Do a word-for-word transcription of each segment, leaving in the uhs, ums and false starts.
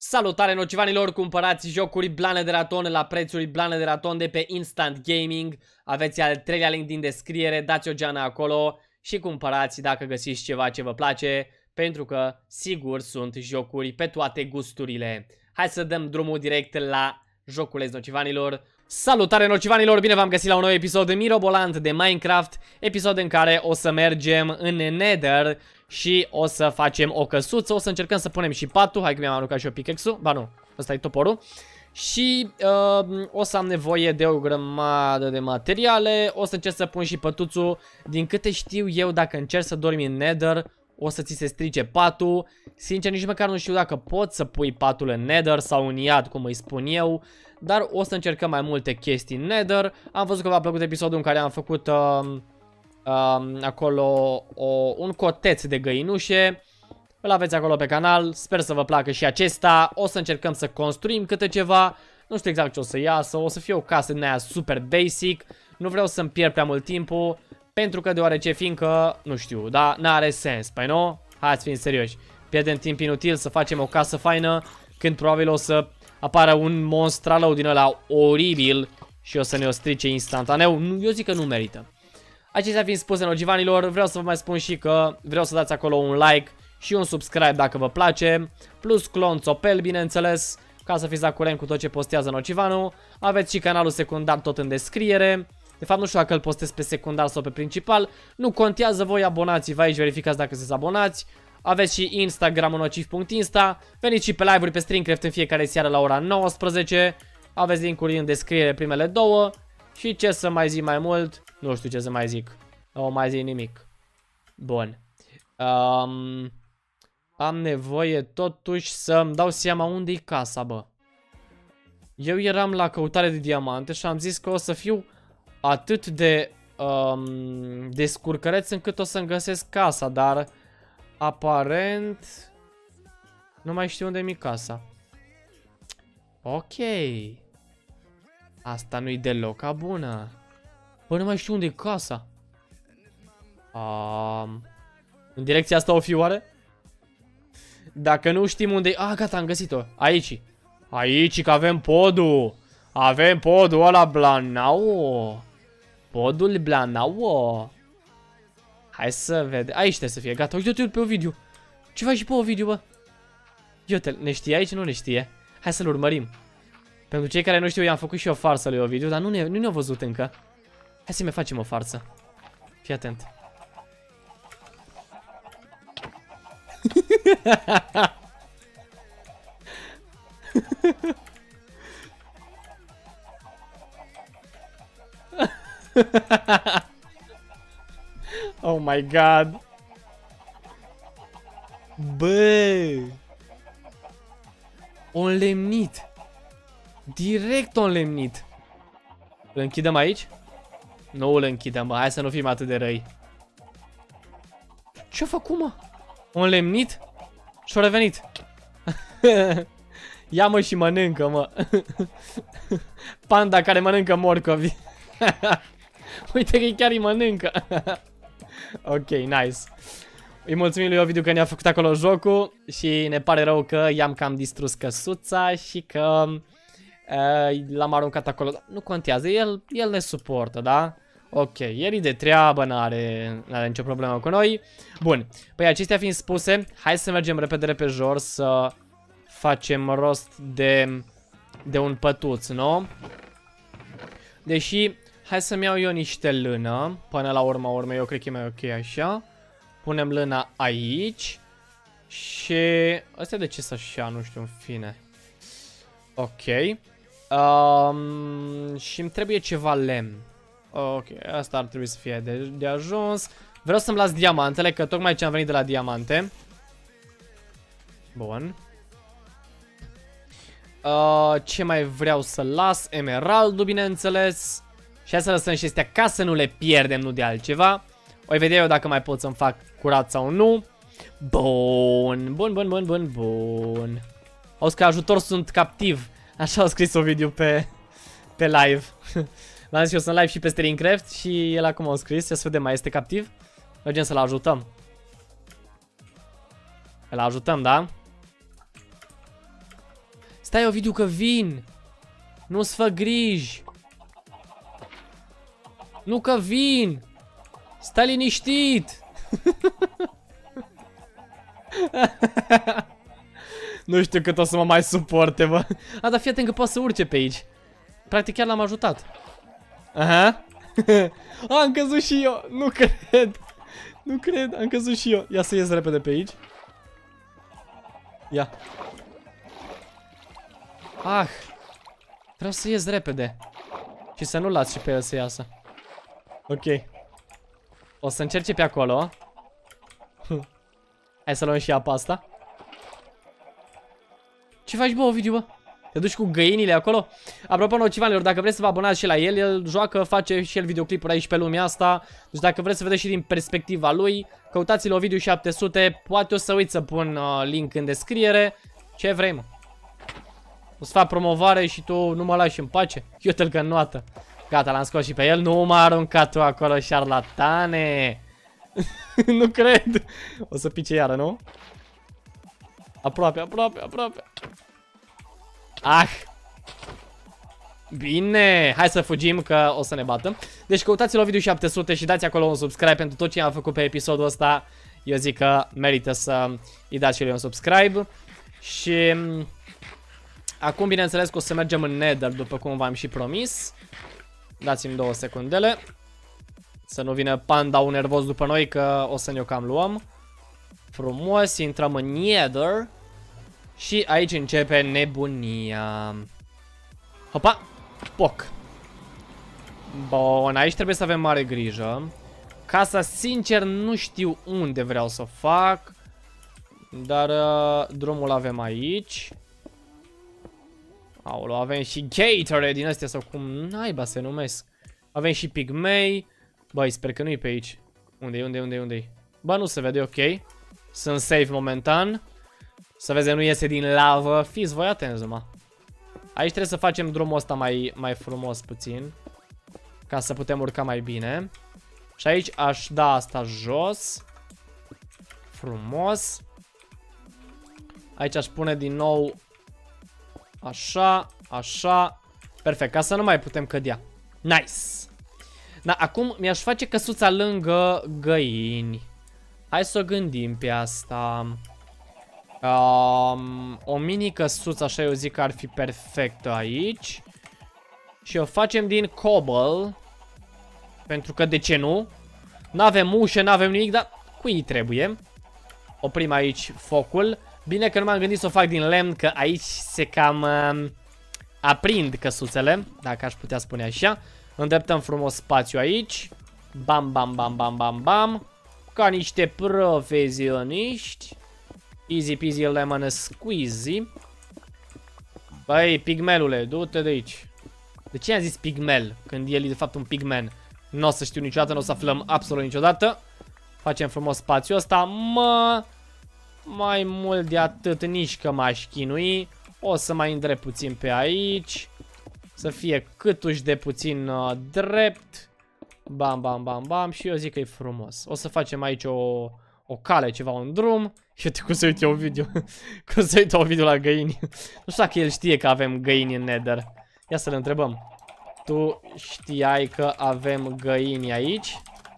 Salutare nocivanilor, cumpărați jocuri Blane de Raton la prețuri Blane de Raton de pe Instant Gaming. Aveți al treilea link din descriere, dați o geană acolo și cumpărați dacă găsiți ceva ce vă place, pentru că sigur sunt jocuri pe toate gusturile. Hai să dăm drumul direct la joculeț nocivanilor. Salutare nocivanilor, bine v-am găsit la un nou episod mirobolant de Minecraft, episod în care o să mergem în Nether și o să facem o căsuță, o să încercăm să punem și patul. Hai că mi-am aruncat și eu pickaxe-ul, ba nu, ăsta e toporul. Și uh, o să am nevoie de o grămadă de materiale, o să încerc să pun și pătuțul. Din câte știu eu, dacă încerc să dormi în Nether, o să ți se strice patul. Sincer, nici măcar nu știu dacă poți să pui patul în Nether sau în iad, cum îi spun eu. Dar o să încercăm mai multe chestii în Nether. Am văzut că v-a plăcut episodul în care am făcut uh, uh, acolo o, un coteț de găinușe. Îl aveți acolo pe canal. Sper să vă placă și acesta. O să încercăm să construim câte ceva. Nu știu exact ce o să iasă. O să fie o casă din aia super basic. Nu vreau să-mi pierd prea mult timpul, pentru că deoarece fiindcă, nu știu, da, n-are sens, păi nu? Hai să fim serioși. Pierdem timp inutil să facem o casă faină, când probabil o să apară un monstralău din ăla oribil și o să ne o strice instantaneu. Eu zic că nu merită. Acestea fiind spuse, nocivanilor, vreau să vă mai spun și că vreau să dați acolo un like și un subscribe dacă vă place, plus clon Țopel, bineînțeles, ca să fiți la curent cu tot ce postează Nocivanul. Aveți și canalul secundar tot în descriere. De fapt nu știu dacă îl postez pe secundar sau pe principal. Nu contează, voi abonați-vă aici, verificați dacă sunteți abonați. Aveți și Instagram-ul nociv punct insta. Veniți și pe live-uri pe Streamcraft în fiecare seară la ora nouăsprezece. Aveți link-uri în descriere, primele două. Și ce să mai zic mai mult? Nu știu ce să mai zic. Nu mai zic nimic. Bun. Um, am nevoie totuși să-mi dau seama unde-i casa, bă. Eu eram la căutare de diamante și am zis că o să fiu atât de um, descurcăreț încât o să-mi găsesc casa, dar aparent nu mai știu unde mi casa. Ok. Asta nu-i deloc a bună. Bă, nu mai știu unde e casa. Um, în direcția asta o fi oare? Dacă nu știm unde e... Ah, gata, am găsit-o. Aici. Aici, că avem podul. Avem podul ăla Blanau. Podul Blanau. Hai să vedem. Aici trebuie să fie. Gata, uite-te pe o video. Ce faci și pe o video, bă? Uite, ne știe aici? Nu ne știe. Hai să-l urmărim. Pentru cei care nu știu, i-am făcut și o farsă lui Ovidiu, dar nu ne-au nu ne văzut încă. Hai să mai facem o farsă. Fii atent. Oh my god. Bă, o înlemnit. Direct o înlemnit. Îl închidem aici? Nu îl închidem, bă. Hai să nu fim atât de răi. Ce-a făcut, mă? O înlemnit? Și-a revenit. Ia mă și mănâncă, mă. Panda care mănâncă morcovi. Uite că chiar îi mănâncă. Ok, nice. Îi mulțumim lui Ovidiu că ne-a făcut acolo jocul. Și ne pare rău că i-am cam distrus căsuța și că uh, l-am aruncat acolo. Nu contează, el, el ne suportă, da? Ok, el e de treabă, n-are n-are nicio problemă cu noi. Bun, păi acestea fiind spuse, hai să mergem repede repejor să facem rost de, de un pătuț, nu? Deși, hai să-mi iau eu niște lână. Până la urma urmei, eu cred că e mai ok așa. Punem lâna aici. Și... Astea de ce să așa, nu știu, în fine. Ok. Um, și îmi trebuie ceva lemn. Ok, asta ar trebui să fie de, de ajuns. Vreau să-mi las diamantele, că tocmai ce am venit de la diamante. Bun. Uh, ce mai vreau să las? Emeraldul, bineînțeles. Și hai să lăsăm și astea ca să nu le pierdem, nu de altceva. O vedea eu dacă mai pot să-mi fac curat sau nu. Bun, bun, bun, bun, bun, bun. Auzi că ajutor sunt captiv. Așa au scris o video pe, pe live. L-am zis eu sunt live și pe Streamcraft și el acum a scris. Să vedem, mai este captiv? Mergem să-l ajutăm. Îl ajutăm, da? Stai, Ovidiu, că vin. Nu-ți fă griji. Nu că vin. Stai liniștit. Nu știu cât o să mă mai suporte, bă. A, dar fii atent că poate să urce pe aici. Practic chiar l-am ajutat. Aha. A, am căzut și eu. Nu cred. Nu cred, am căzut și eu. Ia să ies repede pe aici. Ia. Ah. Vreau să ies repede. Și să nu las și pe el să iasă. Ok. O să încerce pe acolo. Hai să luăm și apa asta. Ce faci, bă, Ovidiu, bă? Te duci cu găinile acolo? Apropo, nocivanilor, dacă vreți să vă abonați și la el, el joacă, face și el videoclipuri aici pe lumea asta. Deci dacă vreți să vedeți și din perspectiva lui, căutați-l Ovidiu șapte sute. Poate o să uit să pun uh, link în descriere. Ce vrei, mă? O să fac promovare și tu nu mă lași în pace. Eu te-l cănoată. Gata, l-am scos și pe el. Nu m-a aruncat tu acolo, șarlatane. Nu cred. O să pice iară, nu? Aproape, aproape, aproape. Ah. Bine. Hai să fugim că o să ne bată. Deci căutați-l Ovidiu șapte sute și dați acolo un subscribe pentru tot ce am făcut pe episodul ăsta. Eu zic că merită să îi dați și lui un subscribe. Și acum, bineînțeles, că o să mergem în Nether, după cum v-am și promis. Dați-mi două secundele. Să nu vină panda-ul nervos după noi, că o să ne-o cam luăm. Frumos, intrăm în Nether. Și aici începe nebunia. Hopa, poc. Bun, aici trebuie să avem mare grijă. Casa, sincer, nu știu unde vreau să o fac. Dar uh, drumul avem aici. Aolo, avem și Gatorade din astea, sau cum naiba se numesc. Avem și pigmei. Băi, sper că nu-i pe aici. Unde-i, unde-i, unde-i, unde-i? Bă, nu se vede, ok. Sunt safe momentan. Să vezi, nu iese din lavă. Fiți voi atenți, mă. Aici trebuie să facem drumul ăsta mai, mai frumos puțin. Ca să putem urca mai bine. Și aici aș da asta jos. Frumos. Aici aș pune din nou. Așa, așa. Perfect, ca să nu mai putem cădea. Nice. Da, acum mi-aș face căsuța lângă găini. Hai să o gândim pe asta. Um, o mini căsuță, așa eu zic că ar fi perfectă aici. Și o facem din cobble. Pentru că de ce nu? N-avem ușă, n-avem nimic, dar cui trebuie? Oprim aici focul. Bine că nu m-am gândit să o fac din lemn, că aici se cam uh, aprind căsuțele, dacă aș putea spune așa. Îndreptăm frumos spațiu aici. Bam, bam, bam, bam, bam, bam. Ca niște profesioniști. Easy peasy lemon squeezy. Băi, pigmelule, du-te de aici. De ce am zis pigmel? Când el e de fapt un pigman. Nu o să știu niciodată, nu o să aflăm absolut niciodată. Facem frumos spațiul ăsta. Mă... Mai mult de atât nici că m-aș chinui. O să mai îndrept puțin pe aici. Să fie câtuși de puțin uh, drept. Bam, bam, bam, bam. Și eu zic că e frumos. O să facem aici o, o cale, ceva, un drum. Și uite cum se uite o video. Cum se uite o video la găini. Nu știu dacă el știe că avem găini în Nether. Ia să-l întrebăm. Tu știai că avem găini aici?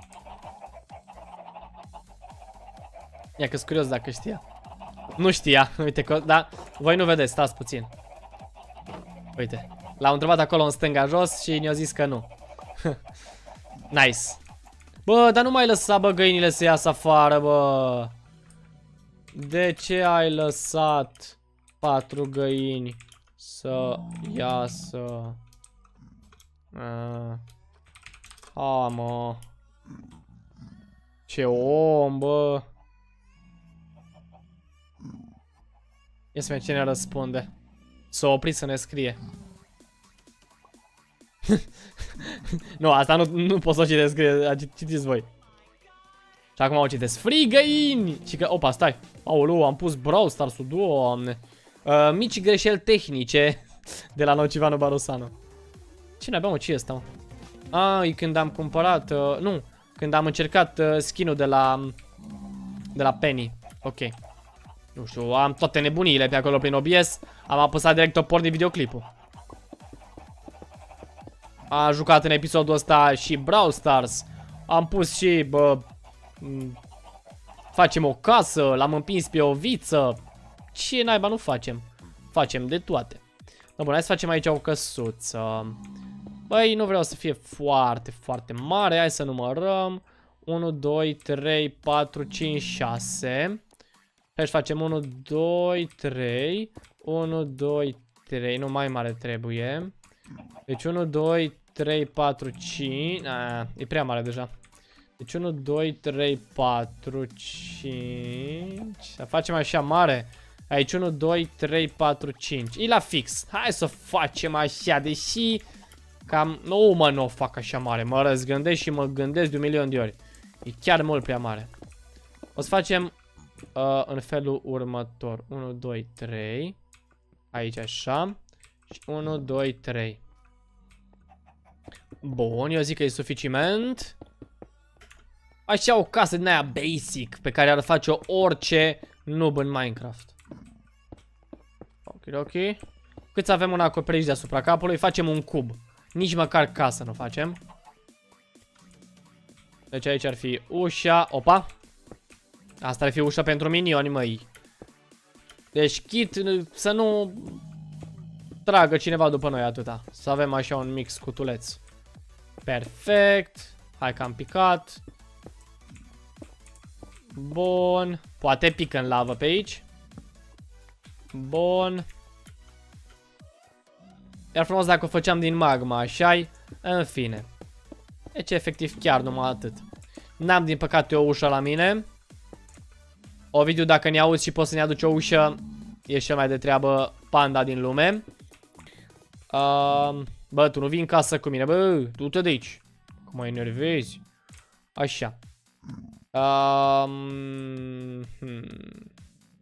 Ia că-s curios dacă știa. Nu știa, uite că, da, voi nu vedeți, stați puțin. Uite, l-am întrebat acolo în stânga jos și ne-a zis că nu. Nice. Bă, dar nu mai lăsa, bă, găinile să iasă afară, bă. De ce ai lăsat patru găini să iasă? Ah. A, mă. Ce om, bă. Ia să vedem cine răspunde. S-a oprit să ne scrie. Nu, asta nu, nu pot să o citesc, citiți voi. Și acum o citesc. Free găini! Și că, opa, stai. Aoleu, am pus Brawl Stars-ul, doamne. Uh, mici greșeli tehnice de la Nocivano Barosano. Ce n-abia, mă, ce e ăsta, mă? Ah, e când am cumpărat, uh, nu, când am încercat uh, skin-ul de la, de la Penny. Ok. Nu știu, am toate nebuniile pe acolo prin O B S. Am apăsat direct o porni videoclipul. Am jucat în episodul ăsta și Brawl Stars. Am pus și, bă, facem o casă, l-am împins pe o viță. Ce naiba nu facem? Facem de toate. Da, bun, hai să facem aici o căsuță. Băi, nu vreau să fie foarte, foarte mare. Hai să numărăm. unu, doi, trei, patru, cinci, șase. Hai să facem unu, doi, trei. unu, doi, trei. Nu, mai mare trebuie. Deci unu, doi, trei, patru, cinci. A, e prea mare deja. Deci unu, doi, trei, patru, cinci. Să facem așa mare. Aici unu, doi, trei, patru, cinci. E la fix. Hai să facem așa, deși cam... Nu, mă, nu o fac așa mare. Mă răzgândesc și mă gândesc de un milion de ori. E chiar mult prea mare. O să facem uh, în felul următor. unu, doi, trei. Aici așa. Și unu, doi, trei. Bun, eu zic că e suficient. Așa o casă din aia basic pe care ar face orice noob în Minecraft. Ok, ok. Cât să avem un acoperiș deasupra capului, facem un cub. Nici măcar casă nu facem. Deci aici ar fi ușa. Opa. Asta ar fi ușa pentru minioni, măi. Deci chit să nu tragă cineva după noi atâta. Să avem așa un mic scutuleț. Perfect. Hai că am picat. Bun. Poate pică în lavă pe aici. Bun. Iar frumos dacă o făceam din magma, așa-i. În fine. Deci efectiv chiar numai atât. N-am din păcate o ușă la mine. Ovidiu, dacă ne auzi și poți să ne aduci o ușă, e cel mai de treabă panda din lume. uh, Bă, tu nu vii în casă cu mine. Bă, du-te de aici. Cum mă enervezi. Așa. um, hmm.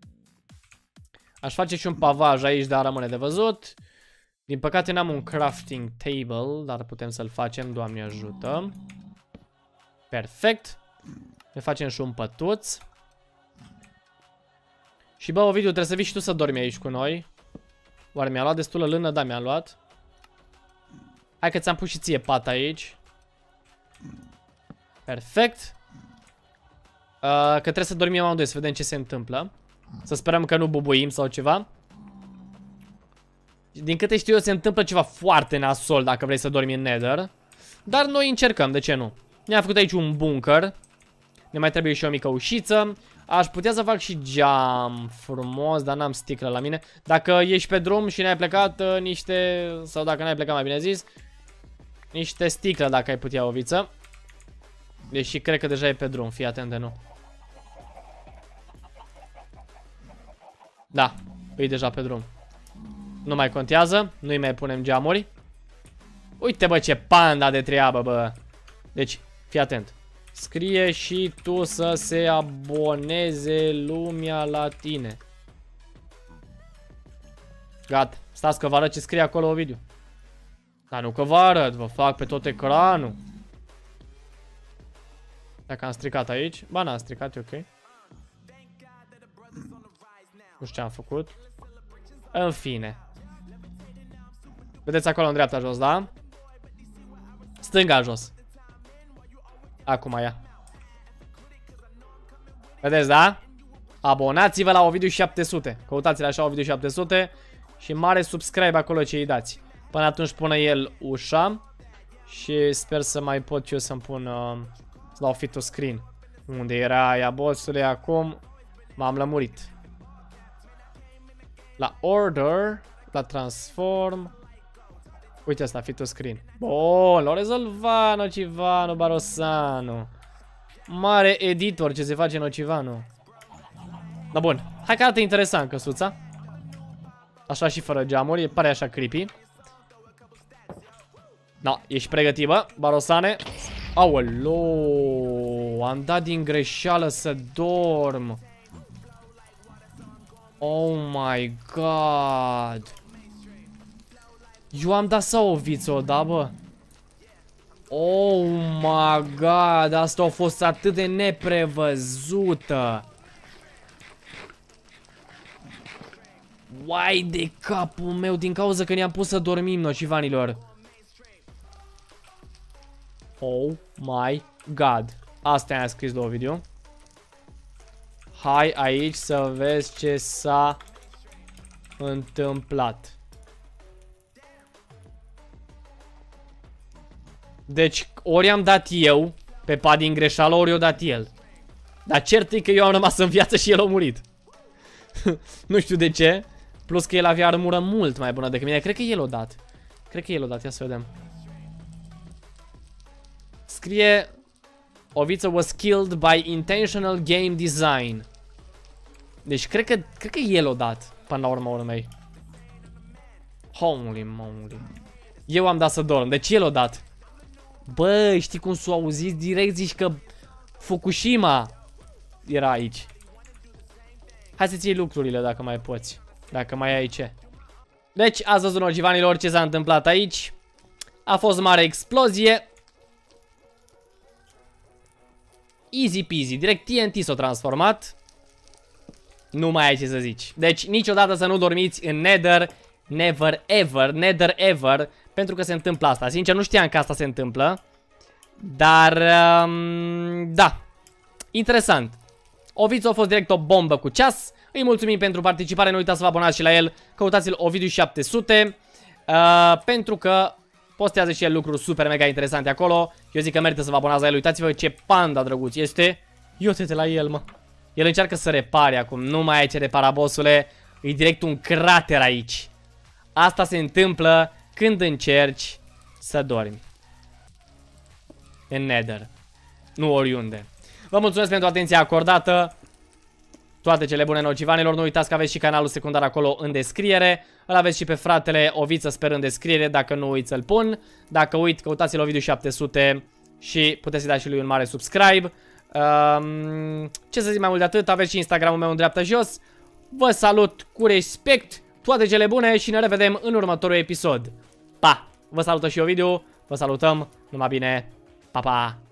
Aș face și un pavaj aici, dar rămâne de văzut. Din păcate n-am un crafting table, dar putem să-l facem, Doamne ajută. Perfect. Ne facem și un pătuț. Și bă, Ovidiu, trebuie să vii și tu să dormi aici cu noi. Oare mi-a luat destulă lână? Da, mi-a luat. Hai că ți-am pus și ție pat aici. Perfect. uh, Că trebuie să dormim amândoi, să vedem ce se întâmplă. Să sperăm că nu bubuim sau ceva. Din câte știu eu, se întâmplă ceva foarte nasol dacă vrei să dormi în Nether. Dar noi încercăm, de ce nu? Ne-am făcut aici un bunker. Ne mai trebuie și o mică ușiță. Aș putea să fac și geam frumos, dar n-am sticlă la mine. Dacă ești pe drum și n-ai plecat, niște... Sau dacă n-ai plecat, mai bine zis, niște sticlă dacă ai putea, Oviță. Deși cred că deja e pe drum, fii atent de nu. Da, e deja pe drum. Nu mai contează, nu-i mai punem geamuri. Uite bă ce panda de treabă, bă. Deci, fii atent. Scrie și tu să se aboneze lumea la tine. Gata, stați că vă arăt ce scrie acolo, Ovidiu. Dar nu că vă arăt, vă fac pe tot ecranul. Dacă am stricat aici. Ba, n-am stricat, e ok. Nu știu ce am făcut. În fine. Vedeți acolo în dreapta jos, da? Stânga jos. Acum ia. Vedeți, da? Abonați-vă la Ovidiu șapte sute. Căutați-l așa Ovidiu șapte sute. Și mare subscribe acolo ce îi dați. Până atunci pune el ușa. Și sper să mai pot eu să-mi pun uh, să dau fit to screen. Unde era aia, bossule, acum m-am lămurit. La order. La transform. Uite asta, fit to screen. Bun, l-au rezolvat Nocivano Barosanu. Mare editor ce se face Nocivano. Da, bun. Hai că arată interesant căsuța. Așa și fără geamuri, pare așa creepy. No, ești pregătit, bă, Barosane? Aoleu, am dat din greșeală să dorm. Oh my god. Eu am dat sau o viță, da, bă? Oh my god, asta a fost atât de neprevăzută. Uai de capul meu, din cauza că ne-am pus să dormim, nocivanilor. Oh my god. Asta i-am scris la Ovidiu. Hai aici să vezi ce s-a întâmplat. Deci, ori am dat eu pe pad din greșeală, ori eu dat el. Dar cert e că eu am rămas în viață și el a murit. Nu știu de ce. Plus că el avea armură mult mai bună decât mine. Cred că el o dat. Cred că el o dat. Ia să vedem. Scrie: Oviță was killed by intentional game design. Deci cred că, cred că el o dat până la urma urmei. Holy moly. Eu am dat să dorm. Deci el o dat. Bă, știi cum s-o auzit direct? Zici că Fukushima era aici. Hai să-ți iei lucrurile dacă mai poți. Dacă mai ai ce. Deci, ați văzut, nocivanilor, ce s-a întâmplat aici. A fost mare explozie. Easy peasy. Direct T N T s-a transformat. Nu mai ai ce să zici. Deci, niciodată să nu dormiți în Nether. Never ever. Nether ever. Pentru că se întâmplă asta. Sincer, nu știam că asta se întâmplă. Dar, um, da. Interesant. Ovidiu a fost direct o bombă cu ceas. Îi mulțumim pentru participare. Nu uitați să vă abonați și la el. Căutați-l Ovidiu șapte sute. Uh, pentru că postează și el lucruri super mega interesante acolo. Eu zic că merită să vă abonați la el. Uitați-vă ce panda drăguț este. Iute-te la el, mă. El încearcă să repare acum. Nu mai ai ce repara, bossule. E direct un crater aici. Asta se întâmplă când încerci să dormi în Nether. Nu oriunde. Vă mulțumesc pentru atenția acordată. Toate cele bune, nocivanilor. Nu uitați că aveți și canalul secundar acolo în descriere. Îl aveți și pe fratele Oviță, sper, în descriere. Dacă nu uit, să-l pun. Dacă uit, căutați-l Ovidiu șapte sute și puteți să-i dați și lui un mare subscribe. Um, ce să zic mai mult de atât, aveți și Instagramul meu în dreapta jos. Vă salut cu respect. Toate cele bune și ne revedem în următorul episod. Pa! Vă salută și Ovidiu. Vă salutăm. Numai bine. Pa, pa!